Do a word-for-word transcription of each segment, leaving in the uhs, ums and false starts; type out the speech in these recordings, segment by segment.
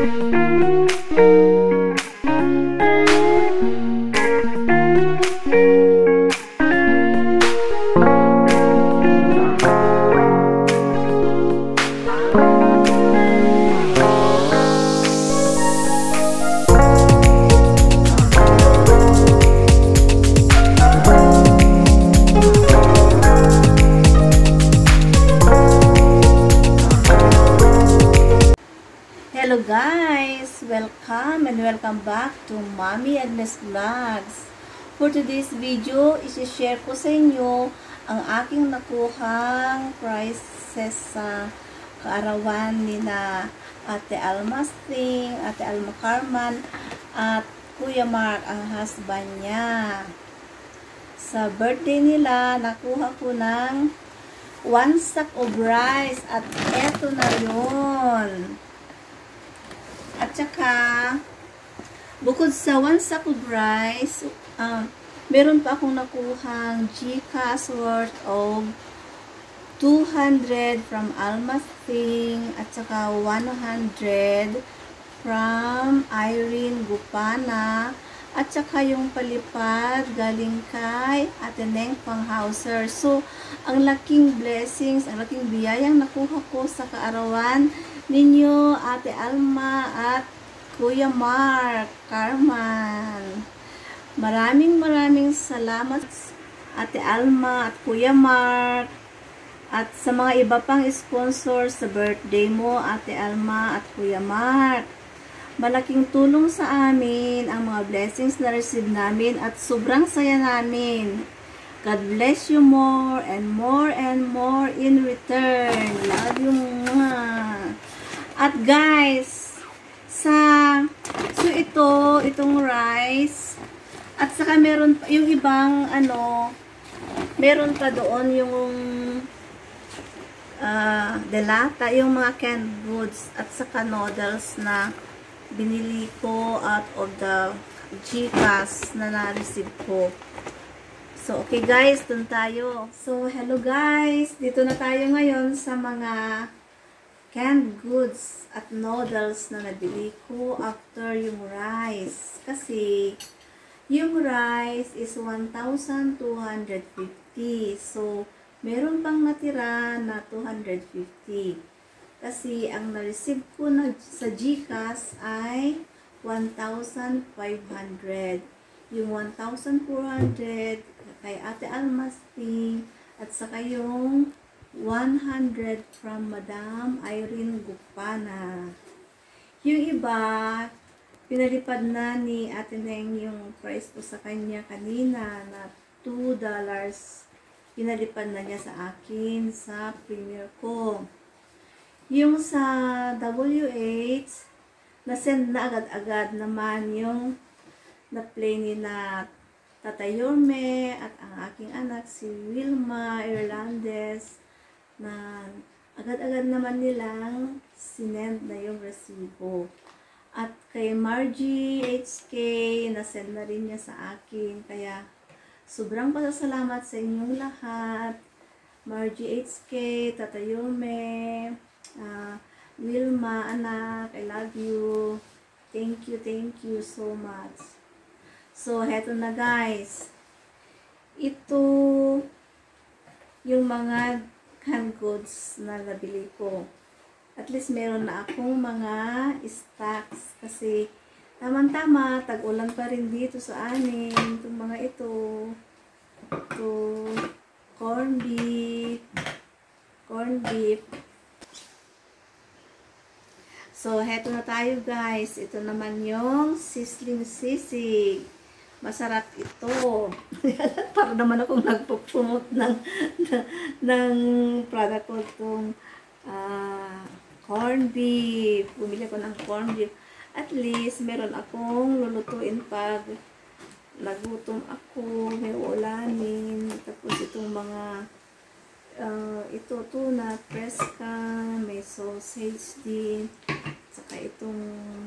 Hello guys! Welcome and welcome back to Mommy and Miss Vlogs. For today's video, isi-share ko sa inyo ang aking nakuhang prizes sa kaarawan ni na Ate Alma Sting, Ate Alma Carman, at Kuya Mark, ang husband niya. Sa birthday nila, nakuha ko ng one sack of rice at eto na yun. At saka, bukod sa one sack of rice, uh, meron pa akong nakuhang Gcash worth of two hundred from Alma Sting at saka one hundred from Irene Gupana at saka yung palipad galing kay Ate Neng Panghauser. So, ang laking blessings, ang laking biyayang nakuha ko sa kaarawan ninyo, Ate Alma at Kuya Mark Carman. Maraming maraming salamat Ate Alma at Kuya Mark at sa mga iba pang sponsor sa birthday mo, Ate Alma at Kuya Mark. Malaking tulong sa amin ang mga blessings na receive namin at sobrang saya namin. God bless you more and more and more in return. Love you mga. At guys, sa so ito, itong rice at saka meron pa yung ibang ano, meron pa doon yung uh, delata, yung mga canned goods at saka noodles na binili ko out of the Gcash na na-receive ko. So, okay guys, dun tayo. So, hello guys, dito na tayo ngayon sa mga canned goods at noodles na nabili ko after yung rice. Kasi, yung rice is one thousand two hundred fifty. So, meron pang natira na two hundred fifty. Kasi, ang na-receive ko na sa Gcash ay one thousand five hundred. Yung one thousand four hundred kay Ate Alma Sting at saka yung one hundred from Madam Irene Gupana. Yung iba, pinalipad na ni Ate Neng yung price ko sa kanya kanina na two dollars. Pinalipad na niya sa akin sa premier ko. Yung sa W H, nasend na agad-agad naman yung na-play ni na Tata Yorme at ang aking anak si Wilma Irlandes na agad-agad naman nilang sinend na yung resibo. At kay Margie H K, nasend na rin niya sa akin. Kaya, sobrang pasasalamat sa inyong lahat. Margie H K, Tata Yume, uh, Wilma, anak, I love you. Thank you, thank you so much. So, heto na guys. Ito yung mga canned goods na nabili ko. At least meron na akong mga stocks kasi tamang-tama, tag-ulan pa rin dito sa amin. Itong mga ito. Ito, corn beef. Corn beef. So, heto na tayo guys. Ito naman yung sizzling sisig. Masarap ito. Para naman akong nagpo-promote ng, ng, ng product ko itong uh, corn beef. Bumili ko ng corn beef. At least, meron akong lulutuin pag nagutom ako, may ulanin. Tapos itong mga uh, ito, tuna, fresca, may sausage din. Saka itong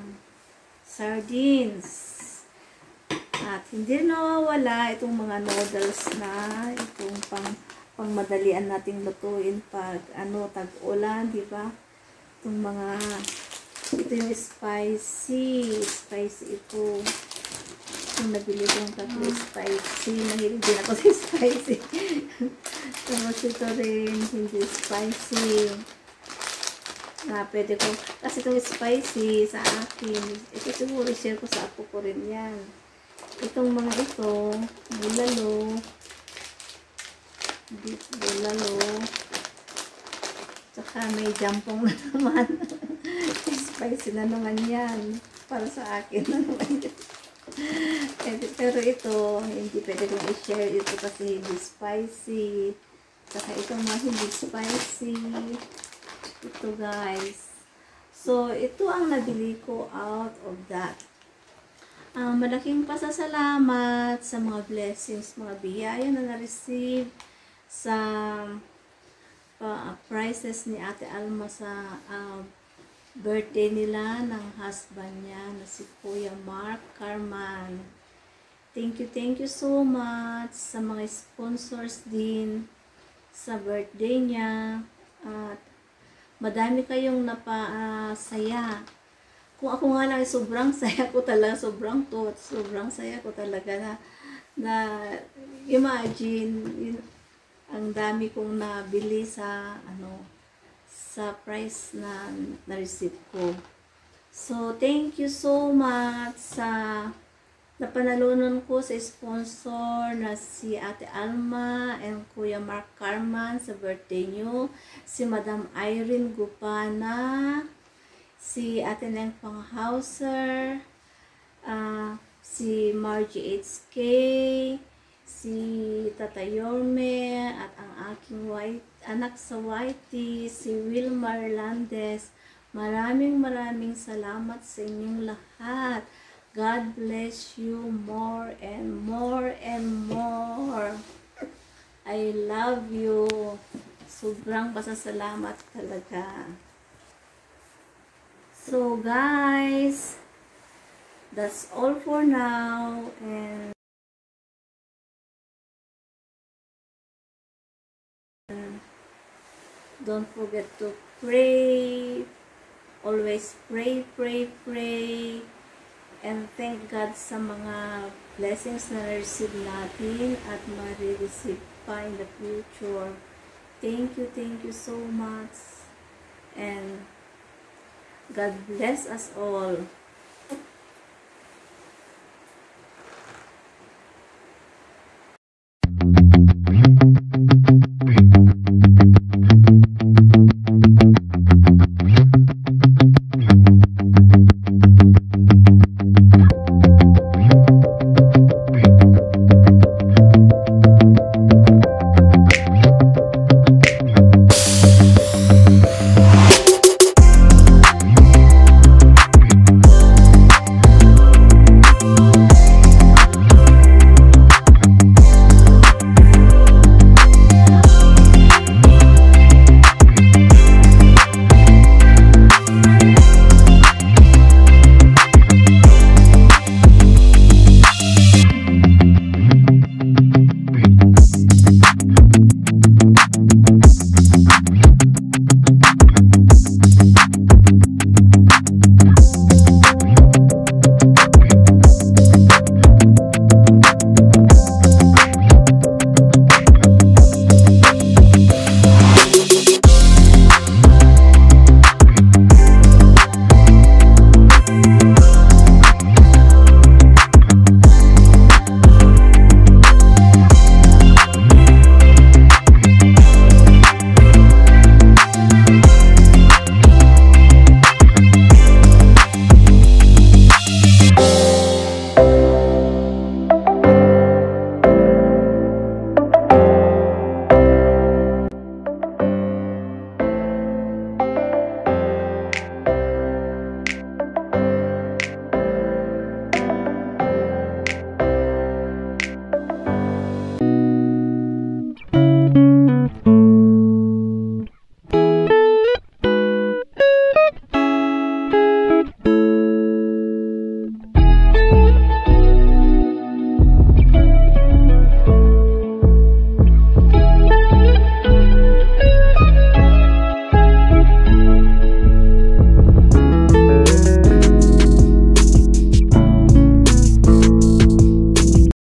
sardines. At hindi nawawala itong mga noodles na itong pang pangmadalian nating lutuin pag ano tag-ulan, di ba? Itong mga Ito yung spicy. Spicy ito. Yung nabili kong tatlo spicy. Mahilig din ako sa spicy. Tapos ito rin, hindi spicy. Na pwede ko, kasi itong spicy sa akin, ito siguro share ko sa apo ko rin yan. Itong mga ito, bulalo, beef bulalo, tsaka may jampong na naman. Spicy na naman yan. Para sa akin na naman yan. Pero ito, hindi pwede kong i-share ito kasi hindi spicy. Tsaka itong mga hindi spicy. Ito guys. So, ito ang nabili ko out of that. Uh, malaking pasasalamat sa mga blessings, mga biyaya na na-receive sa uh, prices ni Ate Alma sa uh, birthday nila ng husband niya na si Kuya Mark Carman. Thank you, thank you so much sa mga sponsors din sa birthday niya. At uh, madami kayong napasaya. Kung ako nga lang, sobrang saya ko talaga, sobrang to, sobrang saya ko talaga na, na imagine, yun, ang dami kong nabili sa, ano, sa price na na-receive ko. So, thank you so much sa napanalunan ko sa sponsor na si Ate Alma and Kuya Mark Carman sa birthday nyo. Si Madam Irene Gupana, si Ate Neng Panghauser, uh, si Margie H K, si Tata Yorme, at ang aking white, anak sa Whitey, si Wilmar Landes. Maraming maraming salamat sa inyong lahat. God bless you more and more and more. I love you. Sobrang pasasalamat talaga. So guys, that's all for now. And don't forget to pray. Always pray, pray, pray. And thank God sa mga blessings na receive natin at ma-receive pa in the future. Thank you, thank you so much. And God bless us all.